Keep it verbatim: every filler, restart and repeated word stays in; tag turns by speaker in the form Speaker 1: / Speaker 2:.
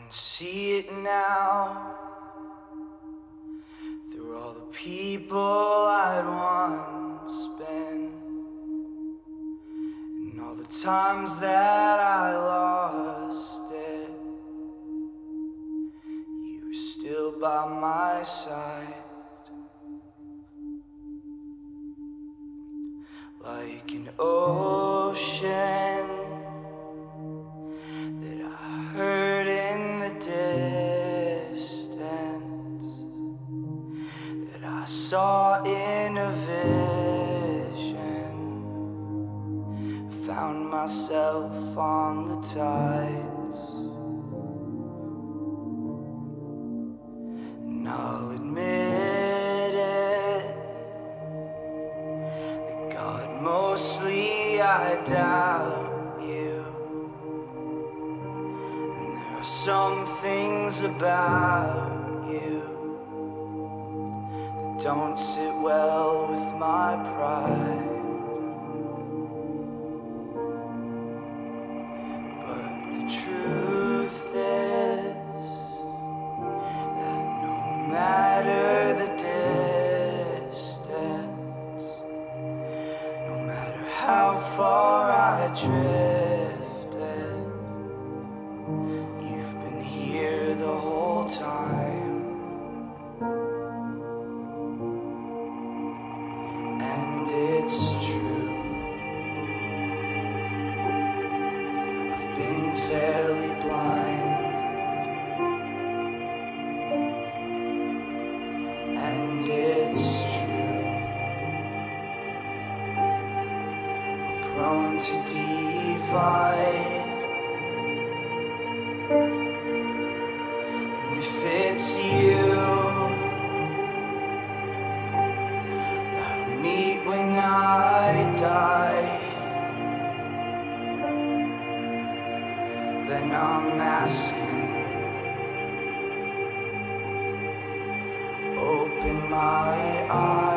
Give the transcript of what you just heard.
Speaker 1: can see it now, through all the people I'd once been, and all the times that I lost it. You were still by my side, like an ocean that I heard in the distance, that I saw in a vision, found myself on the tides. And I'll admit it, that God, mostly I doubt you. And there are some things about you that don't sit well with my pride. But the truth is that no matter the distance, no matter how far I drifted, you've been here the whole time. And it's true, I've been fairly blind, and it's true, we're prone to divide. And if it's you that'll meet when I die, then I'm asking, open my eyes.